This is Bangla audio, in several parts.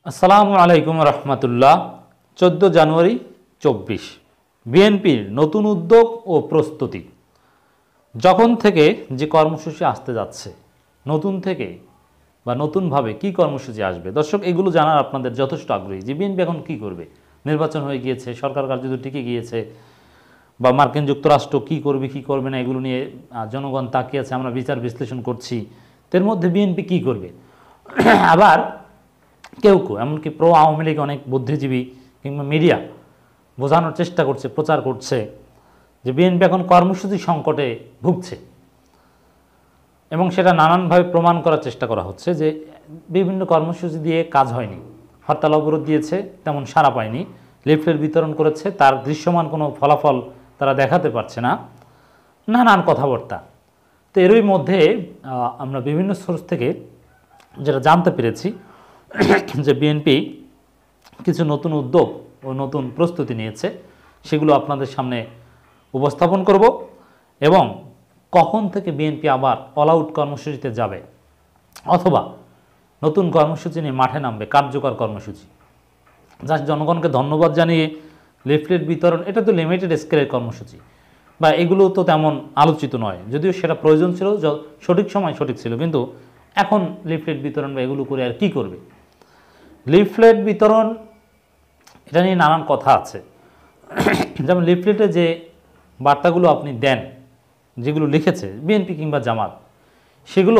আসসালামু আলাইকুম রহমতুল্লাহ। 14 জানুয়ারি 24 বিএনপির নতুন উদ্যোগ ও প্রস্তুতি। যখন থেকে যে কর্মসূচি আসতে যাচ্ছে, নতুন থেকে বা নতুনভাবে কি কর্মসূচি আসবে, দর্শক এগুলো জানার আপনাদের যথেষ্ট আগ্রহী যে বিএনপি এখন কী করবে। নির্বাচন হয়ে গিয়েছে, সরকার কার্যত টিকে গিয়েছে, বা মার্কিন যুক্তরাষ্ট্র কী করবে কী করবে না এগুলো নিয়ে জনগণ তাকিয়ে আছে, আমরা বিচার বিশ্লেষণ করছি। এর মধ্যে বিএনপি কী করবে। আবার কেউ কেউ এমনকি প্রো আওয়ামী লীগ অনেক বুদ্ধিজীবী কিংবা মিডিয়া বোঝানোর চেষ্টা করছে, প্রচার করছে যে বিএনপি এখন কর্মসূচি সংকটে ভুগছে, এবং সেটা নানানভাবে প্রমাণ করার চেষ্টা করা হচ্ছে যে বিভিন্ন কর্মসূচি দিয়ে কাজ হয়নি। হরতাল অবরোধ দিয়েছে, তেমন সাড়া পায়নি। লিফলেট বিতরণ করেছে, তার দৃশ্যমান কোনো ফলাফল তারা দেখাতে পারছে না। নানান কথাবার্তা। তো এরই মধ্যে আমরা বিভিন্ন সোর্স থেকে যেটা জানতে পেরেছি যে বিএনপি কিছু নতুন উদ্যোগ ও নতুন প্রস্তুতি নিয়েছে, সেগুলো আপনাদের সামনে উপস্থাপন করব। এবং কখন থেকে বিএনপি আবার অল আউট কর্মসূচিতে যাবে, অথবা নতুন কর্মসূচি নিয়ে মাঠে নামবে, কার্যকর কর্মসূচি। যা জনগণকে ধন্যবাদ জানিয়ে লিফলেট বিতরণ, এটা তো লিমিটেড স্কেলের কর্মসূচি, বা এগুলো তো তেমন আলোচিত নয়, যদিও সেটা প্রয়োজন ছিল, সঠিক সময় সঠিক ছিল। কিন্তু এখন লিফলেট বিতরণ বা এগুলো করে আর কি করবে। লিফলেট বিতরণ এটা নিয়ে নানান কথা আছে। যেমন লিফলেটে যে বার্তাগুলো আপনি দেন, যেগুলো লিখেছে বিএনপি কিংবা জামাত, সেগুলো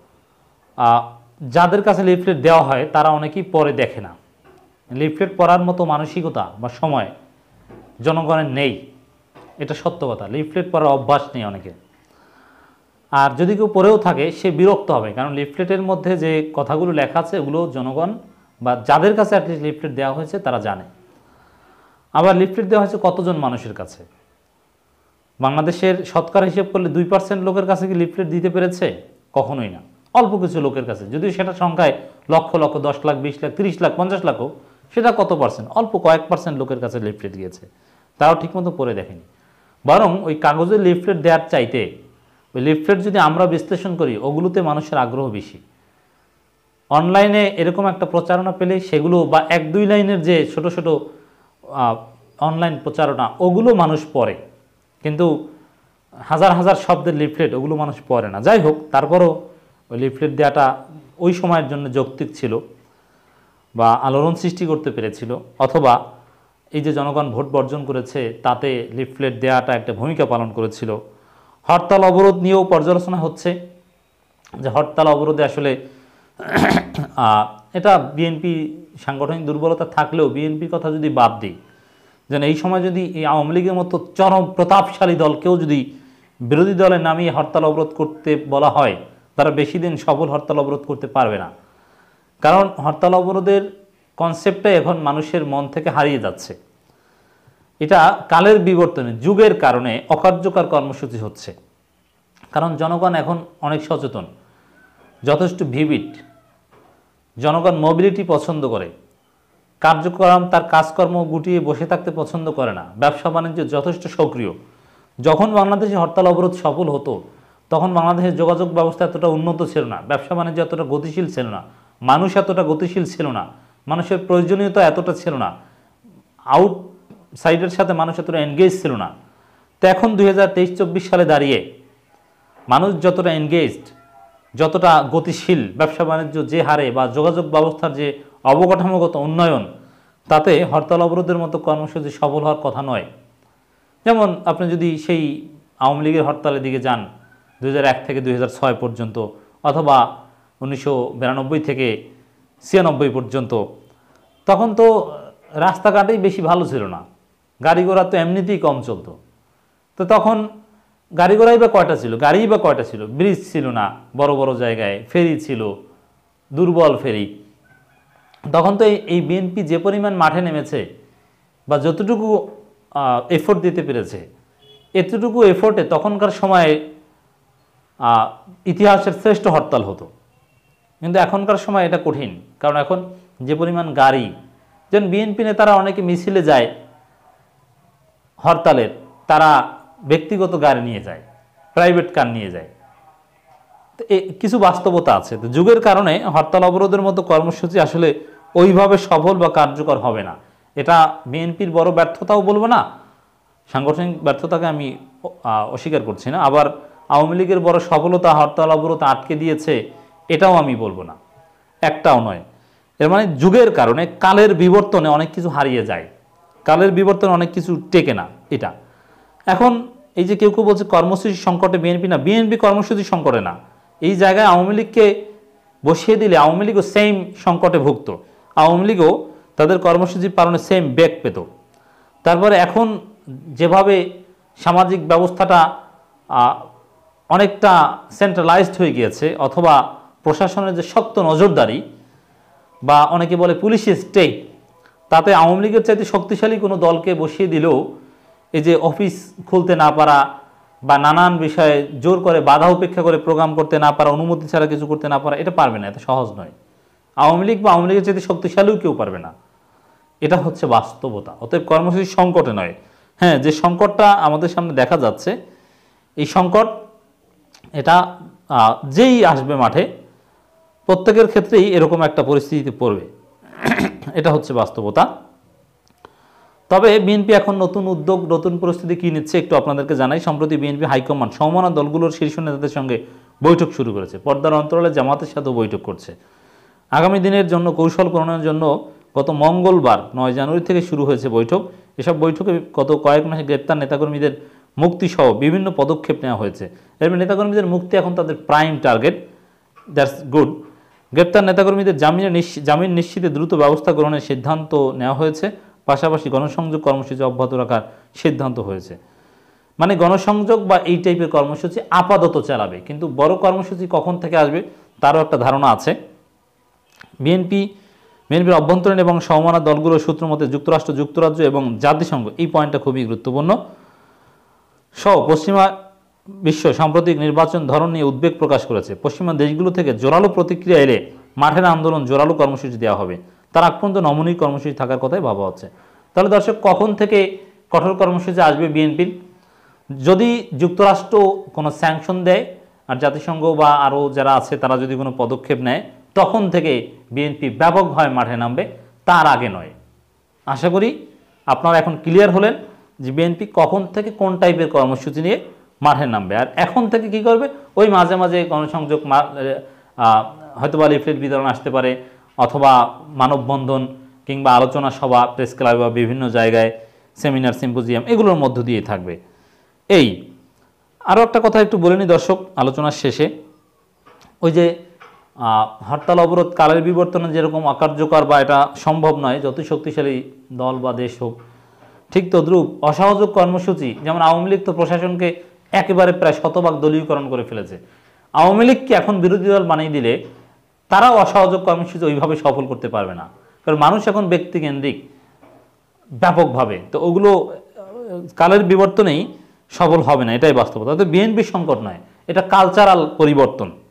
যাদের কাছে লিফলেট দেওয়া হয় তারা অনেকেই পরে দেখে না। লিফলেট পড়ার মতো মানসিকতা বা সময় জনগণের নেই, এটা সত্য কথা। লিফলেট পড়ার অভ্যাস নেই অনেকে। আর যদি কেউ পড়েও থাকে সে বিরক্ত হবে, কারণ লিফলেটের মধ্যে যে কথাগুলো লেখা আছে ওগুলো জনগণ বা যাদের কাছে অ্যাটলিস্ট লিফলেট দেওয়া হয়েছে তারা জানে। আবার লিফলেট দেওয়া হয়েছে কতজন মানুষের কাছে। বাংলাদেশের শতকরা হিসেব করলে 2% লোকের কাছে কি লিফলেট দিতে পেরেছে? কখনোই না। অল্প কিছু লোকের কাছে, যদিও সেটা সংখ্যায় লক্ষ লক্ষ, 10 লাখ, 20 লাখ, 30 লাখ, 50 লাখও, সেটা কত পার্সেন্ট? অল্প কয়েক পার্সেন্ট লোকের কাছে লিফলেট গিয়েছে, তারাও ঠিকমতো পড়ে দেখেনি। বরং ওই কাগজের লিফলেট দেওয়ার চাইতে ওই লিফলেট যদি আমরা বিশ্লেষণ করি, ওগুলোতে মানুষের আগ্রহ বেশি। অনলাইনে এরকম একটা প্রচারণা পেলে সেগুলো, বা 1-2 লাইনের যে ছোট ছোট অনলাইন প্রচারণা, ওগুলো মানুষ পড়ে। কিন্তু হাজার হাজার শব্দের লিফলেট ওগুলো মানুষ পড়ে না। যাই হোক, তারপরও ওই লিফলেট দেওয়াটা ওই সময়ের জন্য যৌক্তিক ছিল, বা আলোড়ন সৃষ্টি করতে পেরেছিল। অথবা এই যে জনগণ ভোট বর্জন করেছে, তাতে লিফলেট দেওয়াটা একটা ভূমিকা পালন করেছিল। হরতাল অবরোধ নিয়েও পর্যালোচনা হচ্ছে যে হরতাল অবরোধে আসলে এটা বিএনপি সাংগঠনিক দুর্বলতা থাকলেও বিএনপির কথা যদি বাদ দিই, যেন এই সময় যদি এই আওয়ামী লীগের মতো চরম প্রতাপশালী দলকেও যদি বিরোধী দলে নামিয়ে হরতাল অবরোধ করতে বলা হয়, তারা বেশি দিন সফল হরতাল অবরোধ করতে পারবে না। কারণ হরতাল অবরোধের কনসেপ্টটাই এখন মানুষের মন থেকে হারিয়ে যাচ্ছে। এটা কালের বিবর্তনে, যুগের কারণে অকার্যকর কর্মসূচি হচ্ছে। কারণ জনগণ এখন অনেক সচেতন, যথেষ্ট ভিভিড। জনগণ মোবিলিটি পছন্দ করে, কার্যক্রম তার কাজকর্ম গুটিয়ে বসে থাকতে পছন্দ করে না। ব্যবসা বাণিজ্য যথেষ্ট সক্রিয়। যখন বাংলাদেশে হরতাল অবরোধ সফল হতো, তখন বাংলাদেশের যোগাযোগ ব্যবস্থা এতটা উন্নত ছিল না, ব্যবসা বাণিজ্য এতটা গতিশীল ছিল না, মানুষ এতটা গতিশীল ছিল না, মানুষের প্রয়োজনীয়তা এতটা ছিল না, আউটসাইডের সাথে মানুষ এতটা এনগেজ ছিল না। তো এখন 2023-24 সালে দাঁড়িয়ে মানুষ যতটা এনগেজড, যতটা গতিশীল, ব্যবসা বাণিজ্য যে হারে, বা যোগাযোগ ব্যবস্থার যে অবকাঠামোগত উন্নয়ন, তাতে হরতাল অবরোধের মতো কর্মসূচি সফল হওয়ার কথা নয়। যেমন আপনি যদি সেই আওয়ামী লীগের হরতালের দিকে যান 2001 থেকে 2006 পর্যন্ত, অথবা 1992 থেকে 96 পর্যন্ত, তখন তো রাস্তাঘাটেই বেশি ভালো ছিল না, গাড়ি ঘোড়া তো এমনিতেই কম চলতো। তো তখন গাড়ি ঘোড়াই বা কয়টা ছিল, গাড়িই বা কয়টা ছিল, ব্রিজ ছিল না বড় বড় জায়গায়, ফেরি ছিল, দুর্বল ফেরি। তখন তো এই বিএনপি যে পরিমাণ মাঠে নেমেছে, বা যতটুকু এফোর্ট দিতে পেরেছে, এতটুকু এফোর্টে তখনকার সময়ে ইতিহাসের শ্রেষ্ঠ হরতাল হতো। কিন্তু এখনকার সময় এটা কঠিন, কারণ এখন যে পরিমাণ গাড়ি, যেন বিএনপি নেতারা অনেকে মিছিলে যায় হরতালের, তারা ব্যক্তিগত গাড়ি নিয়ে যায়, প্রাইভেট কার নিয়ে যায়। কিছু বাস্তবতা আছে। তো যুগের কারণে হরতাল অবরোধের মতো কর্মসূচি আসলে ওইভাবে সফল বা কার্যকর হবে না। এটা বিএনপির বড় ব্যর্থতাও বলবো না, সাংগঠনিক ব্যর্থতাকে আমি অস্বীকার করছি না, আবার আওয়ামী লীগের বড় সফলতা হরতাল অবরোধ আটকে দিয়েছে এটাও আমি বলবো না, একটাও নয়। এর মানে যুগের কারণে কালের বিবর্তনে অনেক কিছু হারিয়ে যায়, কালের বিবর্তনে অনেক কিছু টেকে না। এটা এখন এই যে কেউ কেউ বলছে কর্মসূচি সংকটে বিএনপি, না, বিএনপি কর্মসূচি সংকটে না, এই জায়গায় আওয়ামী লীগকে বসিয়ে দিলে আওয়ামী লীগও সেম সংকটে ভুগত, আওয়ামী লীগও তাদের কর্মসূচি পালনে সেম বেগ পেত। তারপরে এখন যেভাবে সামাজিক ব্যবস্থাটা অনেকটা সেন্ট্রালাইজড হয়ে গিয়েছে, অথবা প্রশাসনের যে শক্ত নজরদারি বা অনেকে বলে পুলিশ স্টেট, তাতে আওয়ামী লীগের চাইতে শক্তিশালী কোনো দলকে বসিয়ে দিলেও এই যে অফিস খুলতে না পারা বা নানান বিষয়ে জোর করে বাধা উপেক্ষা করে প্রোগ্রাম করতে না পারা, অনুমতি ছাড়া কিছু করতে না পারা, এটা পারবে না, এটা সহজ নয়। আওয়ামী লীগ বা আওয়ামী লীগের চাইতে শক্তিশালীও কেউ পারবে না, এটা হচ্ছে বাস্তবতা। অতএব কর্মসূচি সংকটে নয়। হ্যাঁ, যে সংকটটা আমাদের সামনে দেখা যাচ্ছে, এই সংকট এটা যেই আসবে মাঠে প্রত্যেকের ক্ষেত্রেই এরকম একটা পরিস্থিতিতে পড়বে, এটা হচ্ছে বাস্তবতা। তবে বিএনপি এখন নতুন উদ্যোগ, নতুন পরিস্থিতি কী নিচ্ছে একটু আপনাদেরকে জানাই। সম্প্রতি বিএনপি হাইকমান্ড সমমনা দলগুলোর শীর্ষ নেতাদের সঙ্গে বৈঠক শুরু করেছে, পর্দার অন্তরালে জামাতের সাথেও বৈঠক করছে। আগামী দিনের জন্য কৌশল প্রণয়নের জন্য গত মঙ্গলবার 9 জানুয়ারি থেকে শুরু হয়েছে বৈঠক। এসব বৈঠকে গত কয়েক মাসে গ্রেপ্তার নেতাকর্মীদের মুক্তিসহ বিভিন্ন পদক্ষেপ নেওয়া হয়েছে। এর নেতাকর্মীদের মুক্তি এখন তাদের প্রাইম টার্গেট, দ্যাটস গুড। গ্রেপ্তার নেতাকর্মীদের জামিন নিশ্চিতে দ্রুত ব্যবস্থা গ্রহণের সিদ্ধান্ত নেওয়া হয়েছে, পাশাপাশি গণসংযোগ কর্মসূচি অব্যাহত রাখার সিদ্ধান্ত হয়েছে। মানে গণসংযোগ বা এই টাইপের কর্মসূচি আপাতত চালাবে, কিন্তু বড় কর্মসূচি কখন থেকে আসবে তারও একটা ধারণা আছে। বিএনপির অভ্যন্তরীণ এবং সমমনা দলগুলোর সূত্র মতে যুক্তরাষ্ট্র, যুক্তরাজ্য এবং জাতিসংঘ, এই পয়েন্টটা খুবই গুরুত্বপূর্ণ, সহ পশ্চিমা বিশ্ব সাম্প্রতিক নির্বাচন ধরন নিয়ে উদ্বেগ প্রকাশ করেছে। পশ্চিমা দেশগুলো থেকে জোরালো প্রতিক্রিয়া এলে মাঠের আন্দোলন, জোরালো কর্মসূচি দেওয়া হবে। তার আগ পর্যন্ত নমনীয় কর্মসূচি থাকার কথাই ভাবা হচ্ছে। তাহলে দর্শক, কখন থেকে কঠোর কর্মসূচি আসবে বিএনপির? যদি যুক্তরাষ্ট্র কোনো স্যাংশন দেয় আর জাতিসংঘ বা আরও যারা আছে তারা যদি কোনো পদক্ষেপ নেয়, তখন থেকে বিএনপি ব্যাপকভাবে মাঠে নামবে, তার আগে নয়। আশা করি আপনারা এখন ক্লিয়ার হলেন যে বিএনপি কখন থেকে কোন টাইপের কর্মসূচি নিয়ে মাঠে নামবে। আর এখন থেকে কি করবে, ওই মাঝে মাঝে গণসংযোগ, হয়তোবা লিফলেট বিতরণ আসতে পারে, অথবা মানববন্ধন কিংবা আলোচনা সভা, প্রেস ক্লাব বা বিভিন্ন জায়গায় সেমিনার, সিম্পোজিয়াম, এগুলোর মধ্য দিয়ে থাকবে। এই আরও একটা কথা একটু বলে নিই দর্শক আলোচনার শেষে, ওই যে হরতাল অবরোধ কালের বিবর্তনে যেরকম অকার্যকর বা এটা সম্ভব নয় যতই শক্তিশালী দল বা দেশ হোক, ঠিক তদ্রূপ অসহযোগ কর্মসূচি, যেমন আওয়ামী লীগ তো প্রশাসনকে একেবারে প্রায় শতভাগ দলীয়করণ করে ফেলেছে, আওয়ামী লীগকে এখন বিরোধী দল বানিয়ে দিলে তারাও অসহযোগ কর্মসূচি ওইভাবে সফল করতে পারবে না, কারণ মানুষ এখন ব্যক্তিকেন্দ্রিক ব্যাপকভাবে, তো ওগুলো কালের বিবর্তনেই সফল হবে না, এটাই বাস্তবতা। তো বিএনপি সংকট নয়, এটা কালচারাল পরিবর্তন।